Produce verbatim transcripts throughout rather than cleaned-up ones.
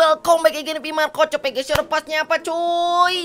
welcome back again di Marco Copek guys. Lepasnya apa cuy?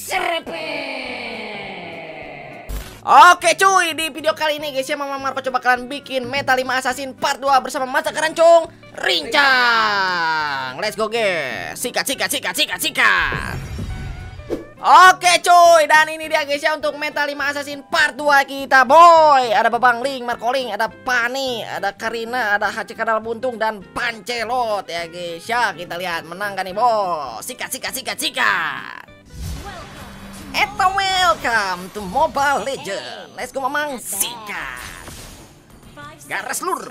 Serepet. Oke cuy, di video kali ini guys ya Mama Marco coba kalian bikin Meta lima Assassin part dua bersama Masa Kerancung Rincang. Let's go guys. Sikat sikat sikat sikat sikat. Oke cuy, dan ini dia guys ya untuk Meta lima Assassin part dua kita boy. Ada Babang Ling, Marco Ling, ada Pani, ada Karina, ada H C Kadal Buntung dan Pancelot ya guys ya. Kita lihat menang kan nih bos. Sikat sikat sikat sikat. Eta welcome to Mobile Legends. Let's go mamang sikat. Garas lur.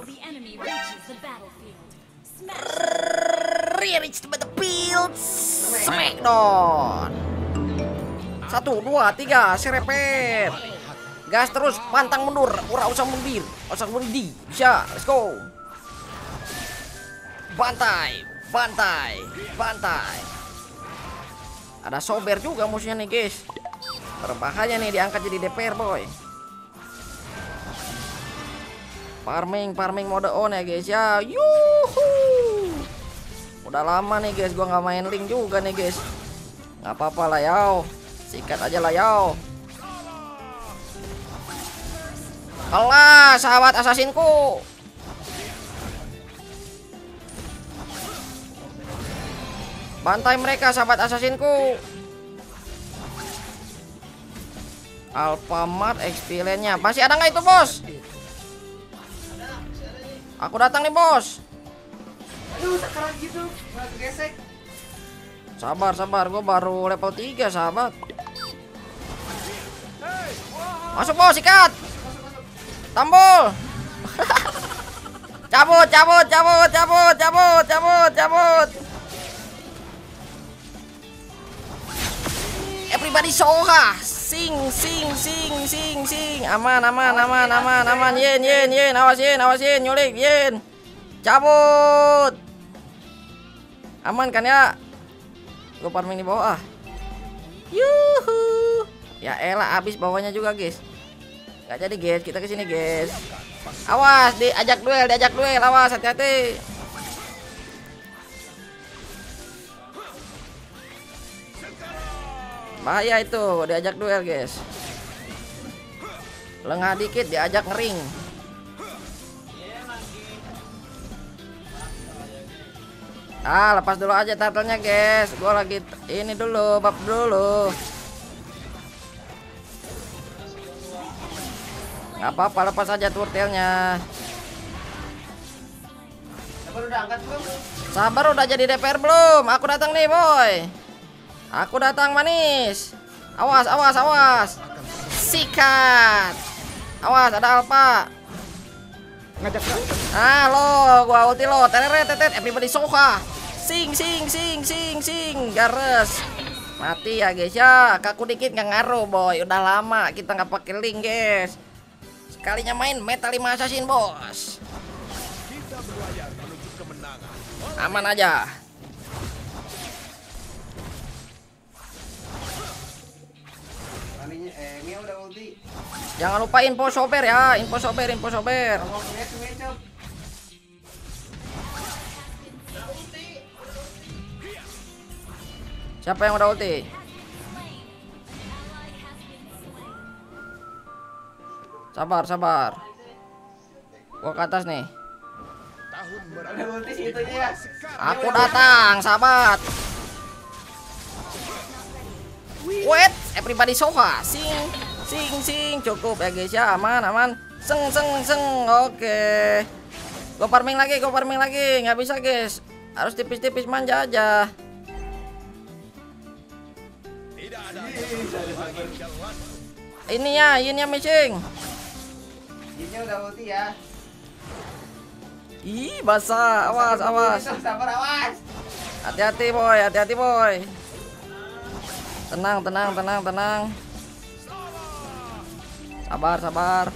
Reach the battlefield. Smackdown. Satu, dua, tiga, serepet. Gas terus, pantang mundur. Ura usah mundur, usah mundur. Bisa, let's go. Bantai, bantai, bantai. Ada sober juga musuhnya nih guys. Berbahaya nih diangkat jadi D P R boy. Farming, farming mode on ya guys ya. Yuhu. Udah lama nih guys, gua nggak main Link juga nih guys. Nggak apa-apa lah yau. Sikat aja lah yau. Alah sahabat asasinku. Bantai mereka sahabat asasinku. Alfamart experience-nya masih ada nggak itu bos? Aku datang nih bos. Aduh sekarang gitu gesek. Sabar sabar, gue baru level tiga sahabat. Masuk bos, sikat. Tambul. Cabut, cabut, cabut, cabut, cabut, cabut, cabut. Everybody soha. Sing, sing, sing, sing, sing. Aman, aman, aman, aman, aman. Yen, yen, yen. Awas yen, awas yen, nyulik, yen. Cabut. Aman kan ya? Gue farming di bawah. Yuhu. Ya elah habis bawahnya juga guys. Gak jadi guys, kita kesini guys. Awas diajak duel, diajak duel, awas hati-hati. Bahaya itu diajak duel guys. Lengah dikit diajak ngering. Ah lepas dulu aja turtle-nya guys. Gue lagi ini dulu, bab dulu. Gak apa-apa, lepas aja turtle-nya. Sabar udah angkat belum? Sabar udah jadi D P R belum? Aku datang nih boy. Aku datang manis. Awas, awas, awas. Sikat. Awas ada alpha. Ngajak Ah lo, gua ulti lo. Tereret, tetet, everybody soha. Sing, sing, sing, sing, sing. Gares. Mati ya guys ya. Kaku dikit nggak ngaruh boy. Udah lama kita nggak pakai Link guys. Sekalinya main Meta lima Assassin bos. Aman aja. Eh, Mia udah ulti. Jangan lupa info sober ya. Info sober, info sober. Siapa yang udah ulti? Sabar, sabar. Gua ke atas nih. Ada ulti situnya ya. Aku datang, sahabat. Wait, everybody soha. Sing, sing, sing. Cukup ya guys ya. Aman, aman. Seng, seng, seng. Oke. Gua farming lagi, gua farming lagi. Nggak bisa guys. Harus tipis-tipis manja aja. Ini ya, ini ya missing. Ini udah ulti ya. Ih, basah. Awas, awas. Sabar, awas. Hati-hati boy, hati-hati boy. Tenang, tenang, tenang, tenang. Sabar, sabar.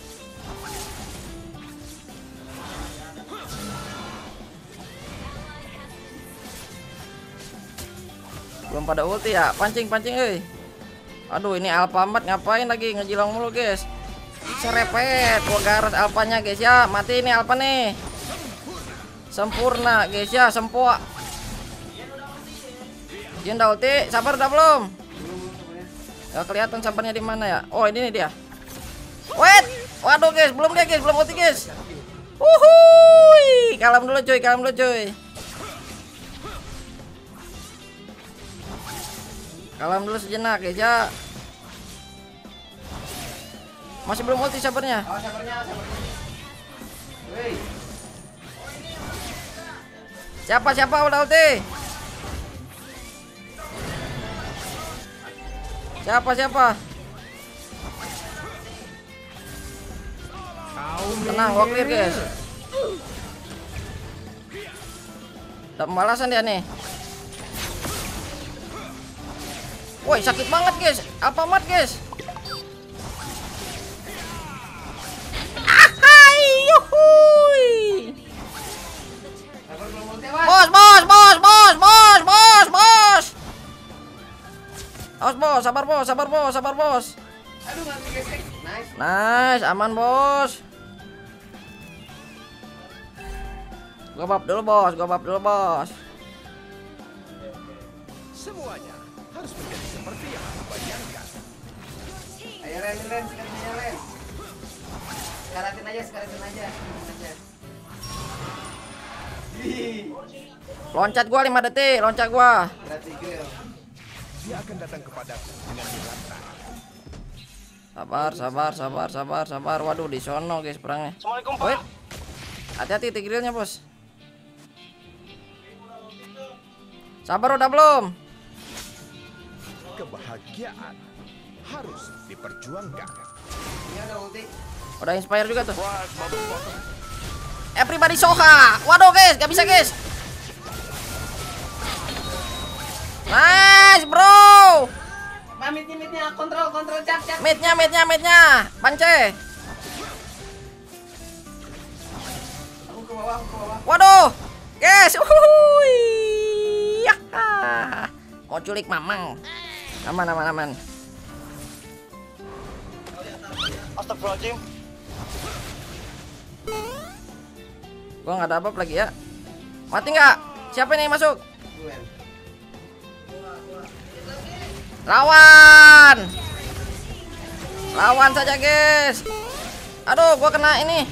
Belum pada ulti ya? Pancing, pancing, euy. Aduh, ini Alfamart ngapain lagi ngejilang mulu, guys. Serepet, gua garas alpanya, guys ya. Mati ini alpa nih. Sempurna, guys ya, sempua. Jin udah ulti, sabar udah belum? Belum belum sabarnya. Gak kelihatan sabarnya di mana ya? Oh, ini nih dia. Wait, waduh guys, belum dia guys, belum ulti guys. Uhuy, kalem dulu cuy, kalem dulu cuy. Kalem dulu sejenak guys ya. Masih belum ulti sabarnya. Oh, sabarnya, sabarnya. Woi. Siapa siapa udah ulti? Siapa siapa? Tenang, gua clear guys. Dapat pembalasan dia nih. Woi, sakit banget guys. Apa mat guys? Ahai, yuhui. Sabar belum ulti, Mas. Bos, bos, bos, bos, bos, bos, bos. Awas bos, sabar bos, sabar bos, sabar bos. Aduh, nggak digesek. Nice. Nice, aman bos. Gua bab dulu bos, gua bab dulu bos. Semuanya harus menjadi seperti yang aku bayangkan. Ayo Ren, Ren, sekatin aja Ren. Sekaratin aja, sekaratin aja. Sekaratin aja. Wih, Loncat gua lima detik, loncat gua. berarti grill. Dia akan datang kepadaku dengan dilantang. Sabar, sabar, sabar, sabar, sabar. Waduh, di sono guys perangnya. Assalamualaikum Wait. Pak. Hati-hati tigrilnya, bos. Sabar udah belum? Kebahagiaan harus diperjuangkan. Ini ada ulti. Udah inspire juga tuh. Everybody soha. Waduh guys, gak bisa guys. Nice bro. Pak, mitnya, mitnya, kontrol, kontrol, cap, cap. Midnya, midnya, midnya. Pance. Aku ke bawah, aku ke bawah. Waduh, guys. Uhuy. Yaha. Mau culik mamang. Aman, aman, aman. Astagfirullahaladzim. Gua nggak ada apa lagi ya. Mati nggak? Siapa nih yang masuk? Gue. Lawan. Lawan saja, guys. Aduh, gua kena ini.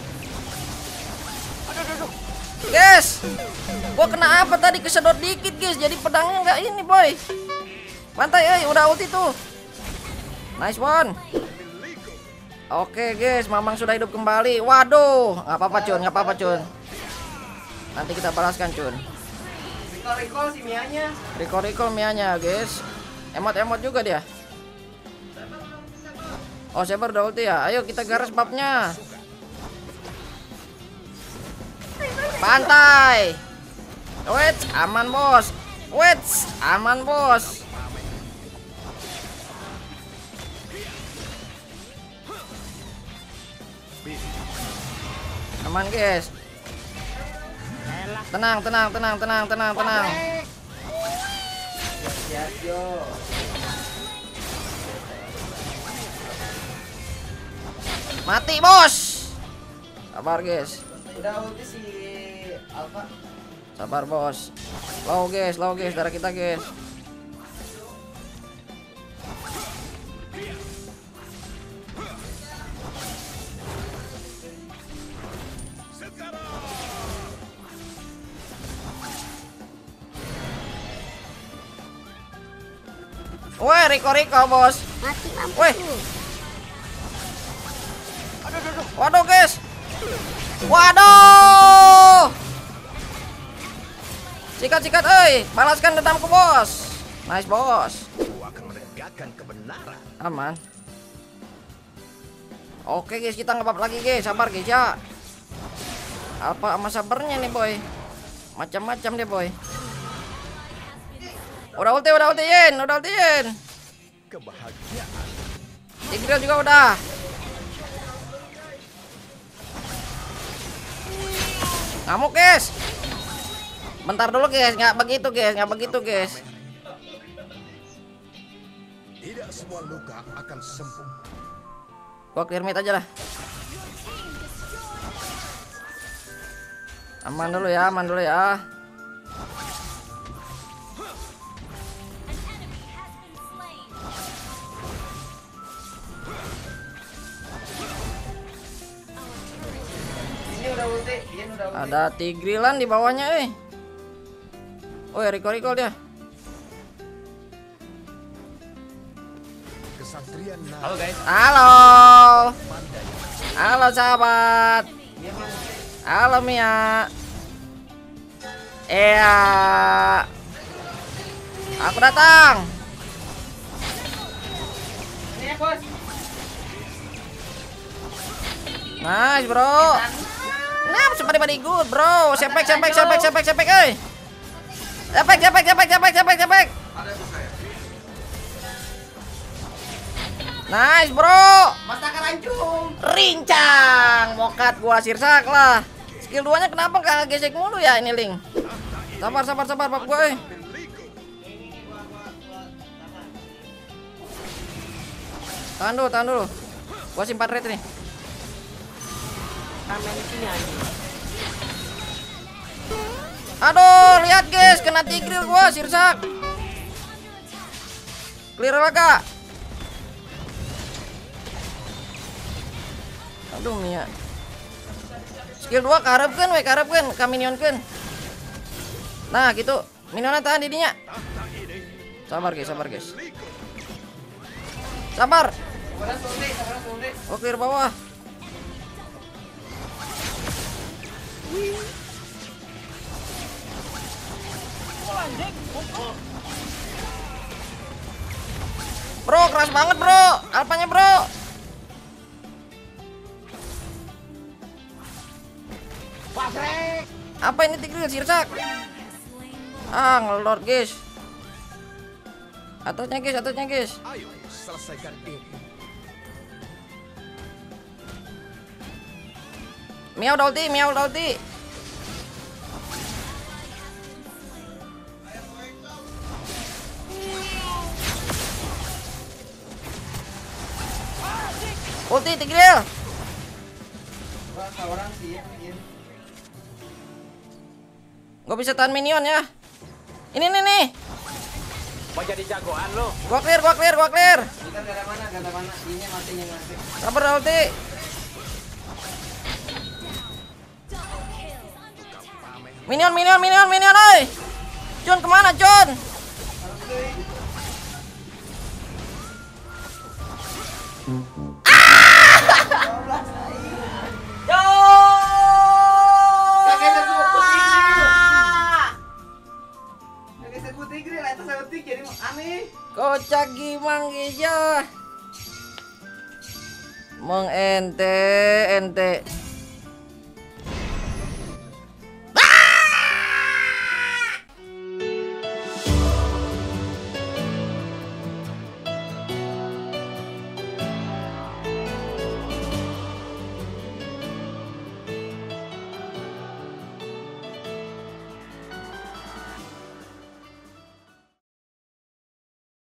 Guys. Gua kena apa tadi? Kesedot dikit, guys. Jadi pedangnya nggak ini, boy. Pantai, eh, udah ulti tuh. Nice one. Oke, guys, Mamang sudah hidup kembali. Waduh, nggak apa-apa, Cun, nggak apa-apa, Cun. Nanti kita balaskan, Cun. Recall, recall si Mianya. Recall-recall Mianya, guys. Emot-emot juga dia. Oh, Saber udah ulti ya. Ayo kita garis babnya. Pantai. Wait, aman bos. Wait, aman bos. Aman guys. Tenang, tenang, tenang, tenang, tenang, tenang. Ya, yo. Mati bos. Sabar guys. Udah ulti si Alpha. Sabar bos. Low guys, low guys, darah kita guys. Woi, Riko-Riko bos. Mati lampu. Woi. Waduh guys. Waduh. Sikat-sikat, eh, balaskan dendamku bos. Nice bos. Aku akan menegakkan kebenaran. Aman. Oke guys, kita ngebab lagi guys. Sabar guys ya. Apa sama sabarnya nih boy? Macam-macam deh boy. Udah ulti, udah ultiin, udah ultiin. Kebahagiaan Tigreal juga udah. Ngamuk guys. Bentar dulu guys, nggak begitu guys, nggak begitu guys. tidak semua luka akan sembuh. Gua clear mid aja lah. Aman dulu ya, aman dulu ya. Ada tigrilan di bawahnya, eh. Oh, recall-recall dia. Kesatria naga Halo guys. Halo. pandai. Halo sahabat. Halo Mia. Iya. Aku datang. Ini ya, Bos. Nice, bro. Nah, seperti body good, bro. Sepek, sepek, sepek, sepek, sepek, eh. Sepek, sepek, sepek, sepek, sepek, sepek. Nice, bro. Masa kerancung. Rincang. Mokat gua sirsak lah. Skill duanya kenapa kagak gesek mulu ya ini, Ling? Sabar, sabar, sabar, pap gua, eh. Tahan dulu, tahan dulu. Gua simpan red nih. Aduh, lihat guys, kena tigril gua, sirsak. Clear laga. Aduh, Mia. Skill dua karepkeun we, karepkeun, ka minionkeun. Nah, gitu. Minionnya tahan didinya. Sabar guys, sabar guys. Sabar. Sabaran suntik, sabaran suntik. Oh, clear bawah. Bro, keras banget bro. Alpanya bro. Apa ini tigril sirsak? Ah, ngelor guys. Atasnya guys, atasnya guys. Ayo selesaikan ini. Mia udah ulti, Mia udah ulti. Ulti tigril. Wah, sabaran sih ya. Gua bisa tahan minion ya. Ini nih nih. Mau jadi jagoan lo. Gua clear, gua clear, gua clear. Kita gak ada mana, gak ada mana. Ini mati, ini mati. Sabar ulti. Minion, minion, minion, minion, oi. John kemana, John? Kakek sebut tigril. Kakek sebut tigril, itu sebut tigril jadi aneh. Kocak gimang geja. Meng ente, ente.